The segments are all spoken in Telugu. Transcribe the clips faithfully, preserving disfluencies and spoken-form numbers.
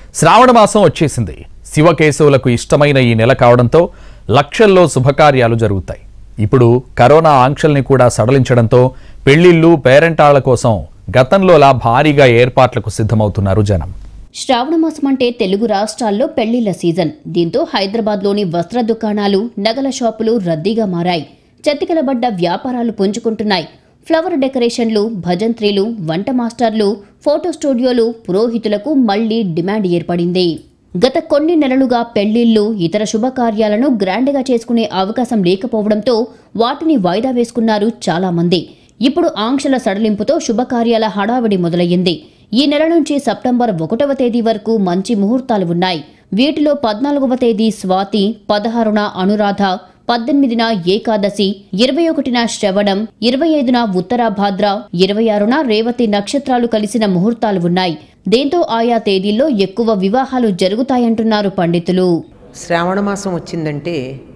శ్రావణ మాసం వచ్చేసింది. శివకేశవులకు ఇష్టమైన ఈ నెల కావడంతో లక్షల్లో శుభకార్యాలు జరుగుతాయి. ఇప్పుడు కరోనా ఆంక్షల్ని కూడా సడలించడంతో పెళ్లిళ్లు పేరెంటాళ్ల కోసం గతంలోలా భారీగా ఏర్పాట్లకు సిద్ధమవుతున్నారు జనం. శ్రావణ మాసం అంటే తెలుగు రాష్ట్రాల్లో పెళ్లిళ్ల సీజన్. దీంతో హైదరాబాద్లోని వస్త్ర దుకాణాలు, నగల షాపులు రద్దీగా మారాయి. చతికిలబడ్డ వ్యాపారాలు పుంజుకుంటున్నాయి. ఫ్లవర్ డెకరేషన్లు, భజంత్రీలు, వంట మాస్టర్లు, ఫోటో స్టూడియోలు, పురోహితులకు మళ్లీ డిమాండ్ ఏర్పడింది. గత కొన్ని నెలలుగా పెళ్లిళ్లు, ఇతర శుభకార్యాలను గ్రాండ్గా చేసుకునే అవకాశం లేకపోవడంతో వాటిని వాయిదా వేసుకున్నారు చాలా మంది. ఇప్పుడు ఆంక్షల సడలింపుతో శుభకార్యాల హడావిడి మొదలయ్యింది. ఈ నెల నుంచి సెప్టెంబర్ ఒకటవ తేదీ వరకు మంచి ముహూర్తాలు ఉన్నాయి. వీటిలో పద్నాలుగవ తేదీ స్వాతి, పదహారున అనురాధ, పద్దెనిమిదిన ఏకాదశి, ఇరవై ఒకటిన శ్రవణం, ఇరవై ఐదున ఉత్తరాభాద్ర, ఇరవై ఆరున రేవతి నక్షత్రాలు కలిసిన ముహూర్తాలు ఉన్నాయి. దీంతో ఆయా తేదీల్లో ఎక్కువ వివాహాలు జరుగుతాయంటున్నారు పండితులు. శ్రావణ మాసం వచ్చిందంటే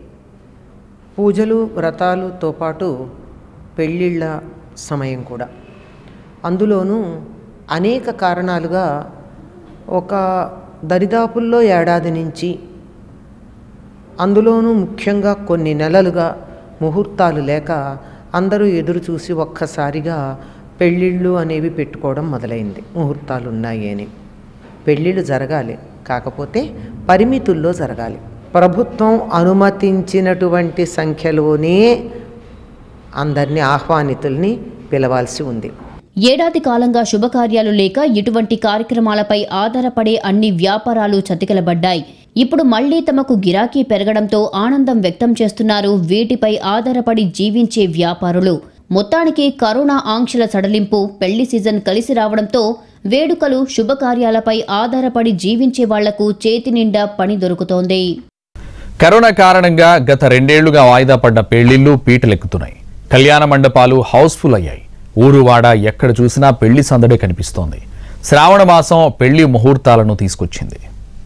పూజలు, వ్రతాలుతో పాటు పెళ్ళిళ్ళ సమయం కూడా. అందులోనూ అనేక కారణాలుగా ఒక దరిదాపుల్లో ఏడాది నుంచి, అందులోనూ ముఖ్యంగా కొన్ని నెలలుగా ముహూర్తాలు లేక అందరూ ఎదురు చూసి ఒక్కసారిగా పెళ్ళిళ్ళు అనేవి పెట్టుకోవడం మొదలైంది. ముహూర్తాలు ఉన్నాయి అని. పెళ్ళిళ్ళు జరగాలి, కాకపోతే పరిమితుల్లో జరగాలి. ప్రభుత్వం అనుమతించినటువంటి సంఖ్యలోనే అందరినీ ఆహ్వానితుల్ని పిలవాల్సి ఉంది. ఏడాది కాలంగా శుభకార్యాలు లేక ఇటువంటి కార్యక్రమాలపై ఆధారపడే అన్ని వ్యాపారాలు చతికిలబడ్డాయి. ఇప్పుడు మళ్లీ తమకు గిరాకీ పెరగడంతో ఆనందం వ్యక్తం చేస్తున్నారు వీటిపై ఆధారపడి జీవించే వ్యాపారులు. మొత్తానికి కరోనా ఆంక్షల సడలింపు, పెళ్లి సీజన్ కలిసి రావడంతో వేడుకలు, శుభకార్యాలపై ఆధారపడి జీవించే వాళ్లకు చేతి నిండా పని దొరుకుతోంది. కరోనా కారణంగా గత రెండేళ్లుగా వాయిదా పడ్డ పెళ్లిళ్లు పీటలెక్కుతున్నాయి. కళ్యాణ మండపాలు హౌస్ఫుల్ అయ్యాయి. ఊరువాడ ఎక్కడ చూసినా పెళ్లి సందడే కనిపిస్తోంది. శ్రావణ మాసం పెళ్లి ముహూర్తాలను తీసుకొచ్చింది.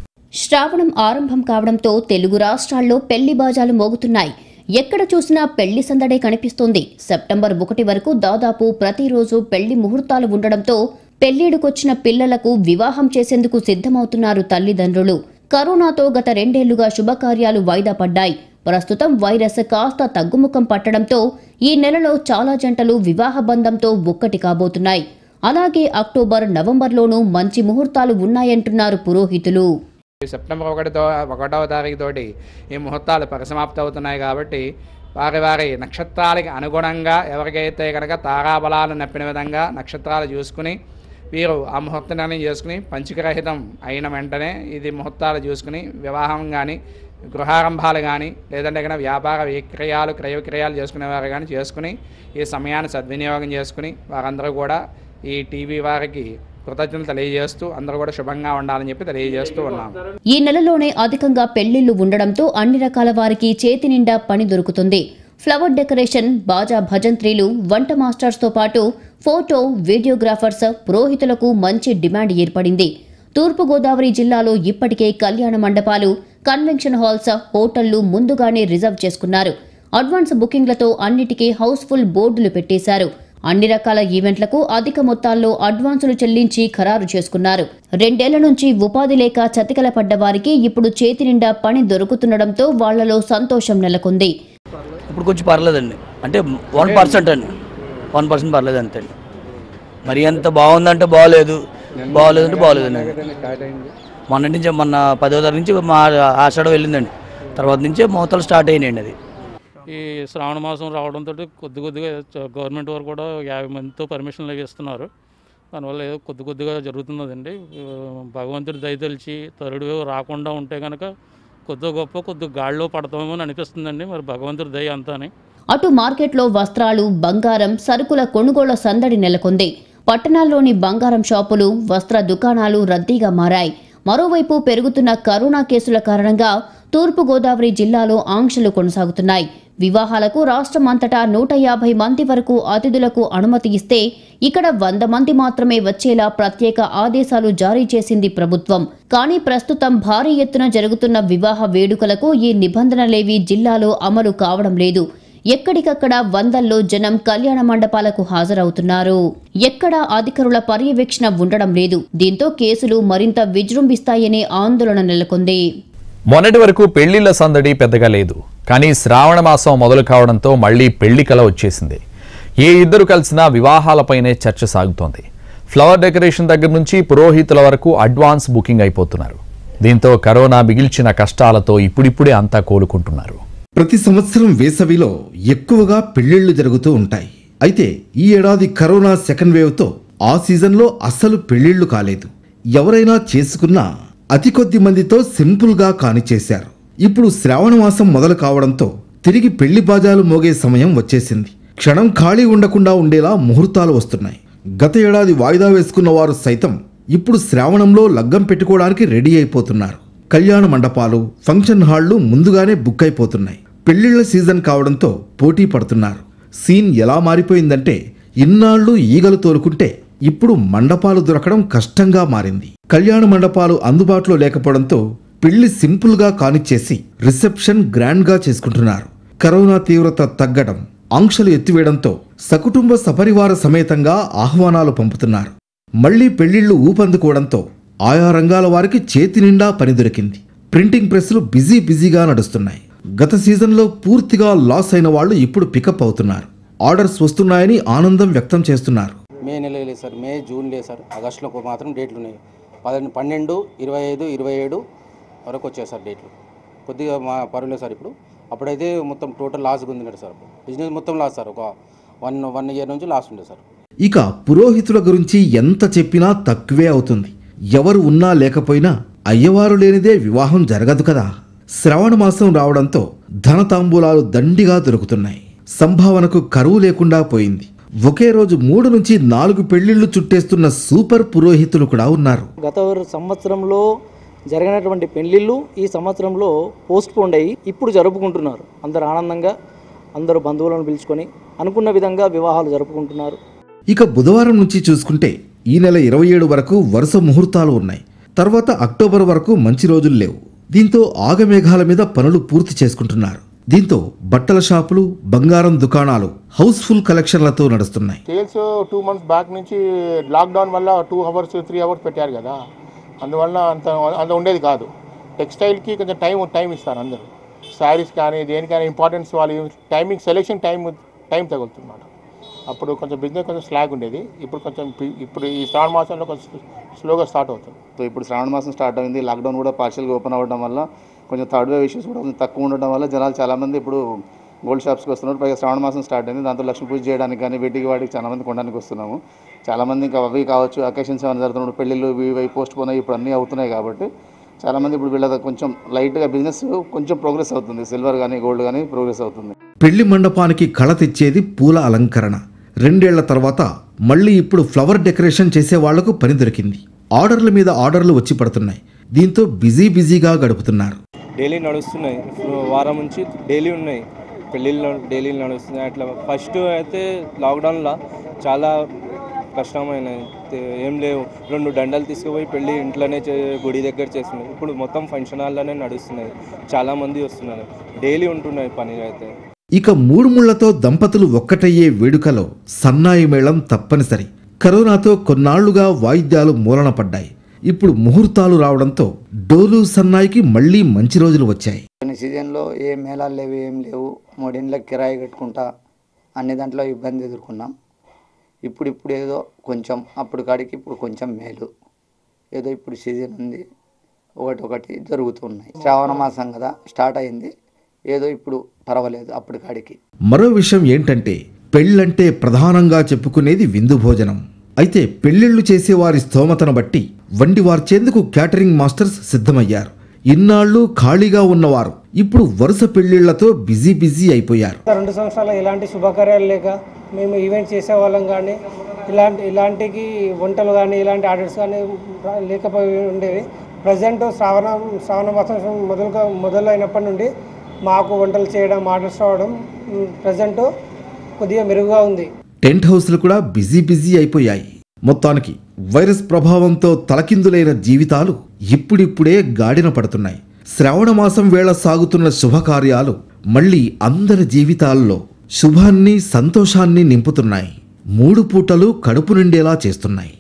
శ్రావణం ఆరంభం కావడంతో తెలుగు రాష్ట్రాల్లో పెళ్లి బాజాలు మోగుతున్నాయి. ఎక్కడ చూసినా పెళ్లి సందడే కనిపిస్తోంది. సెప్టెంబర్ ఒకటి వరకు దాదాపు ప్రతిరోజు పెళ్లి ముహూర్తాలు ఉండడంతో పెళ్లిడుకొచ్చిన పిల్లలకు వివాహం చేసేందుకు సిద్ధమవుతున్నారు తల్లిదండ్రులు. కరోనాతో గత రెండేళ్లుగా శుభకార్యాలు వాయిదా పడ్డాయి. ప్రస్తుతం వైరస్ కాస్త తగ్గుముఖం పట్టడంతో ఈ నెలలో చాలా జంటలు వివాహ బంధంతో ఒక్కటి కాబోతున్నాయి. అలాగే అక్టోబర్, నవంబర్లోనూ మంచి ముహూర్తాలు ఉన్నాయంటున్నారు పురోహితులు. సెప్టెంబర్ ఒకటితో ఒకటవ తారీఖు తోటి ఈ ముహూర్తాలు పరిసమాప్తి అవుతున్నాయి. కాబట్టి వారి వారి నక్షత్రాలకి అనుగుణంగా ఎవరికైతే కనుక తారాబలాలు నప్పిన విధంగా నక్షత్రాలు చూసుకుని వీరు ఆ ముహూర్త నిర్ణయం చేసుకుని పంచకరహితం అయిన వెంటనే ఇది ముహూర్తాలు చూసుకుని వివాహం కానీ, గృహారంభాలు కానీ, లేదంటే కనుక వ్యాపార విక్రయాలు, క్రయ విక్రయాలు చేసుకునేవారు కానీ చేసుకుని ఈ సమయాన్ని సద్వినియోగం చేసుకుని వారందరూ కూడా ఈ టీవీ వారికి కృతజ్ఞతలు తెలియజేస్తూ అందరూ కూడా శుభంగా ఉండాలని చెప్పి తెలియజేస్తూ ఉన్నాం. ఈ నెలలోనే అధికంగా పెళ్లిళ్లు ఉండడంతో అన్ని రకాల వారికి చేతి నిండా పని దొరుకుతుంది. ఫ్లవర్ డెకరేషన్, బాజా, భజంత్రీలు, వంట మాస్టర్స్ తో పాటు ఫోటో, వీడియోగ్రాఫర్స్, పురోహితులకు మంచి డిమాండ్ ఏర్పడింది. తూర్పుగోదావరి జిల్లాలో ఇప్పటికే కళ్యాణ మండపాలు, కన్వెన్షన్ హాల్స్, హోటళ్లు ముందుగానే రిజర్వ్ చేసుకున్నారు. అడ్వాన్స్ బుకింగ్లతో అన్నిటికీ హౌస్ఫుల్ బోర్డులు పెట్టేశారు. అన్ని రకాల ఈవెంట్లకు అధిక మొత్తాల్లో అడ్వాన్సులు చెల్లించి ఖరారు చేసుకున్నారు. రెండేళ్ల నుంచి ఉపాధి లేక చతికిల పడ్డ వారికి ఇప్పుడు చేతి నిండా పని దొరుకుతుండడంతో వాళ్లలో సంతోషం నెలకొంది. ఇప్పుడు కొంచెం పర్లేదండి, అంటే వన్ పర్సెంట్ అండి, వన్ పర్సెంట్ పర్లేదు అంతే. మరి ఎంత బాగుందంటే బాగోలేదు, బాగోలేదంటే బాగోలేదండి. మొన్న నుంచి మొన్న పదో తారీఖు నుంచి మా ఆషాఢం వెళ్ళిందండి, తర్వాత నుంచే మోతలు స్టార్ట్ అయినాయండి. అది ఈ శ్రావణ మాసం రావడంతో కొద్ది కొద్దిగా గవర్నమెంట్ వారు కూడా యాభై మందితో పర్మిషన్లు ఇస్తున్నారు. దానివల్ల ఏదో కొద్ది కొద్దిగా జరుగుతున్నదండి. భగవంతుడి దయ తెలిసి తరుడు రాకుండా ఉంటే కనుక కొద్ది గొప్ప కొద్ది గాడిలో పడతామేమో అని అనిపిస్తుందండి. మరి భగవంతుడి దయ అంతా అని. అటు మార్కెట్లో వస్త్రాలు, బంగారం, సరుకుల కొనుగోళ్ల సందడి నెలకొంది. పట్టణాల్లోని బంగారం షాపులు, వస్త్ర దుకాణాలు రద్దీగా మారాయి. మరోవైపు పెరుగుతున్న కరోనా కేసుల కారణంగా తూర్పుగోదావరి జిల్లాలో ఆంక్షలు కొనసాగుతున్నాయి. వివాహాలకు రాష్ట్రం అంతటా నూట యాభై మంది వరకు అతిథులకు అనుమతి ఇస్తే ఇక్కడ వంద మంది మాత్రమే వచ్చేలా ప్రత్యేక ఆదేశాలు జారీ చేసింది ప్రభుత్వం. కానీ ప్రస్తుతం భారీ ఎత్తున జరుగుతున్న వివాహ వేడుకలకు ఈ నిబంధనలేవీ జిల్లాలో అమలు కావడం లేదు. ఎక్కడికక్కడ వందల్లో జనం కళ్యాణ మండపాలకు హాజరవుతున్నారు. ఎక్కడా అధికారుల పర్యవేక్షణ ఉండడం లేదు. దీంతో కేసులు మరింత విజృంభిస్తాయనే ఆందోళన నెలకొంది. మొన్నటి వరకు పెళ్లిళ్ల సందడి పెద్దగా లేదు. కానీ శ్రావణ మాసం మొదలు కావడంతో మళ్లీ పెళ్లి కల వచ్చేసింది. ఏ ఇద్దరు కలిసినా వివాహాలపైనే చర్చ సాగుతోంది. ఫ్లవర్ డెకరేషన్ దగ్గర నుంచి పురోహితుల వరకు అడ్వాన్స్ బుకింగ్ అయిపోతున్నారు. దీంతో కరోనా మిగిల్చిన కష్టాలతో ఇప్పుడిప్పుడే అంతా కోలుకుంటున్నారు. ప్రతి సంవత్సరం వేసవిలో ఎక్కువగా పెళ్లిళ్లు జరుగుతూ ఉంటాయి. అయితే ఈ ఏడాది కరోనా సెకండ్ వేవ్తో ఆ సీజన్లో అస్సలు పెళ్లిళ్లు కాలేదు. ఎవరైనా చేసుకున్నా అతి కొద్ది మందితో సింపుల్గా కానిచేశారు. ఇప్పుడు శ్రావణ మాసం మొదలు కావడంతో తిరిగి పెళ్లి బాజాలు మోగే సమయం వచ్చేసింది. క్షణం ఖాళీ ఉండకుండా ఉండేలా ముహూర్తాలు వస్తున్నాయి. గత ఏడాది వాయిదా వేసుకున్న వారు సైతం ఇప్పుడు శ్రావణంలో లగ్గం పెట్టుకోవడానికి రెడీ అయిపోతున్నారు. కళ్యాణ మండపాలు, ఫంక్షన్ హాళ్లు ముందుగానే బుక్ అయిపోతున్నాయి. పెళ్లిళ్ల సీజన్ కావడంతో పోటీ పడుతున్నారు. సీన్ ఎలా మారిపోయిందంటే ఇన్నాళ్లు ఈగలు తోలుకుంటే ఇప్పుడు మండపాలు దొరకడం కష్టంగా మారింది. కళ్యాణ మండపాలు అందుబాటులో లేకపోవడంతో పెళ్లి సింపుల్గా కానిచ్చేసి రిసెప్షన్ గ్రాండ్గా చేసుకుంటున్నారు. కరోనా తీవ్రత తగ్గడం, ఆంక్షలు ఎత్తివేయడంతో సకుటుంబ సపరివార సమేతంగా ఆహ్వానాలు పంపుతున్నారు. మళ్లీ పెళ్లిళ్లు ఊపందుకోవడంతో ఆయా రంగాల వారికి చేతి నిండా పని దొరికింది. ప్రింటింగ్ ప్రెస్లు బిజీ బిజీగా నడుస్తున్నాయి. గత సీజన్లో పూర్తిగా లాస్ అయిన వాళ్ళు ఇప్పుడు పికప్ అవుతున్నారు. ఆర్డర్స్ వస్తున్నాయని ఆనందం వ్యక్తం చేస్తున్నారు. మే నెల లేదు సార్, మే జూన్ లేదు సార్, ఆగస్టులో మాత్రం డేట్లు ఉన్నాయి. పన్నెండు పన్నెండు ఇరవై ఐదు ఇరవై ఏడు వరకు వచ్చాయి సార్ డేట్లు. కొద్దిగా మా పర్వాలేదు సార్. ఇప్పుడు అప్పుడైతే మొత్తం టోటల్ లాస్గా ఉంది సార్. బిజినెస్ మొత్తం లాస్ సార్. ఒక వన్ వన్ ఇయర్ నుంచి లాస్ ఉండే సార్. ఇక పురోహితుల గురించి ఎంత చెప్పినా తక్కువే అవుతుంది. ఎవరు ఉన్నా లేకపోయినా అయ్యవారు లేనిదే వివాహం జరగదు కదా. శ్రావణ మాసం రావడంతో ధనతాంబూలాలు దండిగా దొరుకుతున్నాయి. సంభావనకు కరువు లేకుండా పోయింది. ఒకే రోజు మూడు నుంచి నాలుగు పెళ్లిళ్లు చుట్టేస్తున్న సూపర్ పురోహితులు కూడా ఉన్నారు. గత సంవత్సరంలో జరిగినటువంటి పెళ్లిళ్ళు ఈ సంవత్సరంలో పోస్ట్ పోన్ అయ్యి ఇప్పుడు జరుపుకుంటున్నారు. అందరు ఆనందంగా అందరూ బంధువులను పిలుచుకొని అనుకున్న విధంగా వివాహాలు జరుపుకుంటున్నారు. ఇక బుధవారం నుంచి చూసుకుంటే ఈ నెల ఇరవై ఏడు వరకు వరుస ముహూర్తాలు ఉన్నాయి. తర్వాత అక్టోబర్ వరకు మంచి రోజులు లేవు. దీంతో ఆగమేఘాల మీద పనులు పూర్తి చేసుకుంటున్నారు. దీంతో బట్టల షాపులు, బంగారం దుకాణాలు హౌస్ఫుల్ కలెక్షన్లతో నడుస్తున్నాయి. సేల్స్ టూ మంత్స్ బ్యాక్ నుంచి లాక్డౌన్ వల్ల టూ అవర్స్ త్రీ అవర్స్ పెట్టారు కదా, అందువల్ల అంత అంత ఉండేది కాదు. టెక్స్టైల్కి కొంచెం టైం టైం ఇస్తారు అందరూ. శారీస్ కానీ దేనికైనా ఇంపార్టెన్స్ వాళ్ళు టైమింగ్ సెలెక్షన్ టైం టైం తగులుతుందన్నమాట. అప్పుడు కొంచెం బిజినెస్ కొంచెం స్లాగ్ ఉండేది. ఇప్పుడు కొంచెం ఇప్పుడు ఈ శ్రావణ మాసంలో కొంచెం స్లోగా స్టార్ట్ అవుతుంది. సో ఇప్పుడు శ్రావణ మాసం స్టార్ట్ అయింది. లాక్డౌన్ కూడా పార్షియల్గా ఓపెన్ అవ్వడం వల్ల కొంచెం థర్డ్ వేవ్ ఇష్యూస్ కూడా కొంచెం తక్కువ ఉండడం వల్ల జనాలు చాలామంది ఇప్పుడు గోల్డ్ షాప్స్కి వస్తున్నారు. పైగా శ్రావణ మాసం స్టార్ట్ అయింది. దాంతో లక్ష్మీ పూజ చేయడానికి కానీ వీటికి వాటికి చాలామంది కొనడానికి వస్తున్నాము. చాలామంది ఇంకా అవి కావచ్చు, అకేషన్స్ ఏమైనా జరుగుతున్నప్పుడు పెళ్ళిళ్ళు ఇవి పోస్ట్ పోన్ అయ్యి ఇప్పుడు అన్నీ అవుతున్నాయి కాబట్టి చాలామంది ఇప్పుడు వీళ్ళ కొంచెం లైట్గా బిజినెస్ కొంచెం ప్రోగ్రెస్ అవుతుంది. సిల్వర్ కానీ గోల్డ్ కానీ ప్రోగ్రెస్ అవుతుంది. పెళ్లి మండపానికి కళ తెచ్చేది పూల అలంకరణ. రెండేళ్ల తర్వాత మళ్ళీ ఇప్పుడు ఫ్లవర్ డెకరేషన్ చేసే వాళ్లకు పని దొరికింది. ఆర్డర్ల మీద ఆర్డర్లు వచ్చి పడుతున్నాయి. దీంతో బిజీ బిజీగా గడుపుతున్నారు. డైలీ నడుస్తున్నాయి, వారం నుంచి డైలీ ఉన్నాయి పెళ్ళిళ్ళు, డైలీ నడుస్తున్నాయి. అట్లా ఫస్ట్ అయితే లాక్డౌన్లో చాలా కష్టమైన ఏం లేవు. రెండు దండలు తీసుకుపోయి పెళ్ళి ఇంట్లోనే గుడి దగ్గర చేస్తున్నాయి. ఇప్పుడు మొత్తం ఫంక్షన్ హాల్లోనే నడుస్తున్నాయి. చాలామంది వస్తున్నారు, డైలీ ఉంటున్నాయి పని అయితే. ఇక మూడు ముళ్లతో దంపతులు ఒక్కటయ్యే వేడుకలో సన్నాయి మేళం తప్పనిసరి. కరోనాతో కొన్నాళ్లుగా వాయిద్యాలు మూలన పడ్డాయి. ఇప్పుడు ముహూర్తాలు రావడంతో డోలు సన్నాయికి మళ్లీ మంచి రోజులు వచ్చాయి. కొన్ని సీజన్లో ఏ మేళాలు లేవు, ఏం లేవు. మూడేళ్ళకి కిరాయి కట్టుకుంటా అన్ని దాంట్లో ఇబ్బంది ఎదుర్కొన్నాం. ఇప్పుడు ఇప్పుడు ఏదో కొంచెం అప్పుడు కాడికి ఇప్పుడు కొంచెం మేలు. ఏదో ఇప్పుడు సీజన్ ఉంది, ఒకటి ఒకటి జరుగుతున్నాయి. శ్రావణ మాసం కదా స్టార్ట్ అయింది, ఏదో ఇప్పుడు పర్వాలేదు అప్పుడు కాడికి. మరో విషయం ఏంటంటే పెళ్ళంటే ప్రధానంగా చెప్పుకునేది విందు భోజనం. అయితే పెళ్లిళ్లు చేసేవారి స్తోమతను బట్టి వండి వార్చేందుకు క్యాటరింగ్ మాస్టర్స్ సిద్ధమయ్యారు. ఇన్నాళ్లు ఖాళీగా ఉన్నవారు ఇప్పుడు వరుస పెళ్లిళ్లతో బిజీ బిజీ అయిపోయారు. రెండు సంవత్సరాలు ఇలాంటి శుభకార్యాలు లేక మేము ఈవెంట్ చేసేవాళ్ళం కానీ ఇలాంటి ఇలాంటికి వంటలు కానీ ఇలాంటి ఆర్డర్స్ కానీ లేకపోయి ఉండేవి. ప్రజెంట్ శ్రావణ శ్రావణ మాసం మొదలుగా మొదలైనప్పటి నుండి మాకు వంటలు చేయడం, ఆర్డర్స్ రావడం ప్రజెంట్ కొద్దిగా మెరుగుగా ఉంది. టెంట్ హౌస్లు కూడా బిజీ బిజీ అయిపోయాయి. మొత్తానికి వైరస్ ప్రభావంతో తలకిందులైన జీవితాలు ఇప్పుడిప్పుడే గాడిన పడుతున్నాయి. శ్రావణ మాసం వేళ సాగుతున్న శుభకార్యాలు మళ్లీ అందరి జీవితాల్లో శుభాన్ని సంతోషాన్ని నింపుతున్నాయి. మూడు పూటలు కడుపు నిండేలా చేస్తున్నాయి.